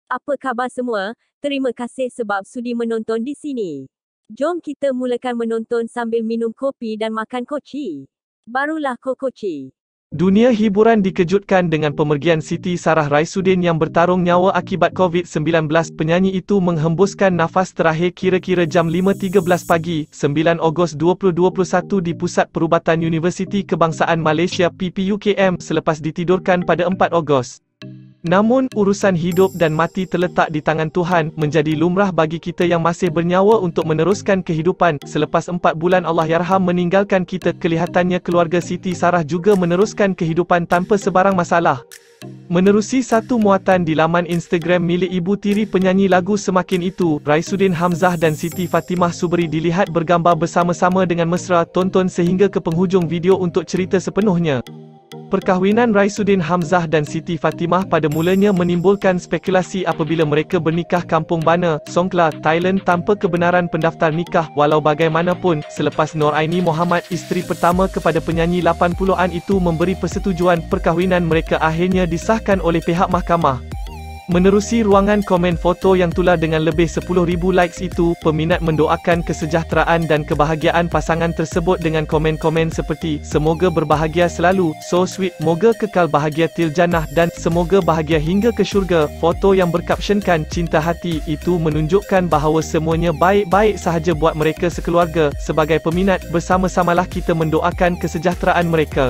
Apa khabar semua? Terima kasih sebab sudi menonton di sini. Jom kita mulakan menonton sambil minum kopi dan makan koci. Barulah kokoci. Dunia hiburan dikejutkan dengan pemergian Siti Sarah Raisuddin yang bertarung nyawa akibat COVID-19. Penyanyi itu menghembuskan nafas terakhir kira-kira jam 5.13 pagi, 9 Ogos 2021 di Pusat Perubatan Universiti Kebangsaan Malaysia PPUKM selepas ditidurkan pada 4 Ogos. Namun, urusan hidup dan mati terletak di tangan Tuhan, menjadi lumrah bagi kita yang masih bernyawa untuk meneruskan kehidupan. Selepas 4 bulan Allahyarham meninggalkan kita, kelihatannya keluarga Siti Sarah juga meneruskan kehidupan tanpa sebarang masalah. Menerusi satu muatan di laman Instagram milik ibu tiri penyanyi lagu Semakin Itu, Raisuddin Hamzah dan Siti Fatimah Subri dilihat bergambar bersama-sama dengan mesra. Tonton sehingga ke penghujung video untuk cerita sepenuhnya. Perkahwinan Raisuddin Hamzah dan Siti Fatimah pada mulanya menimbulkan spekulasi apabila mereka bernikah kampung Bana, Songkhla, Thailand tanpa kebenaran pendaftar nikah. Walau bagaimanapun, selepas Noraini Mohamad, isteri pertama kepada penyanyi 80-an itu memberi persetujuan, perkahwinan mereka akhirnya disahkan oleh pihak mahkamah. Menerusi ruangan komen foto yang tular dengan lebih 10,000 likes itu, peminat mendoakan kesejahteraan dan kebahagiaan pasangan tersebut dengan komen-komen seperti, "Semoga berbahagia selalu, so sweet, moga kekal bahagia til jannah," dan "Semoga bahagia hingga ke syurga." Foto yang berkapsionkan "Cinta Hati" itu menunjukkan bahawa semuanya baik-baik sahaja buat mereka sekeluarga. Sebagai peminat, bersama-samalah kita mendoakan kesejahteraan mereka.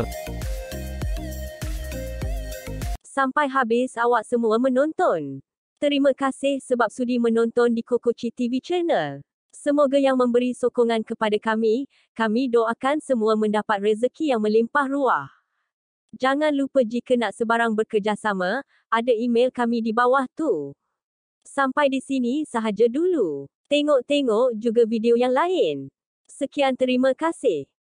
Sampai habis awak semua menonton. Terima kasih sebab sudi menonton di Kokoci TV Channel. Semoga yang memberi sokongan kepada kami doakan semua mendapat rezeki yang melimpah ruah. Jangan lupa jika nak sebarang bekerjasama, ada email kami di bawah tu. Sampai di sini sahaja dulu. Tengok-tengok juga video yang lain. Sekian, terima kasih.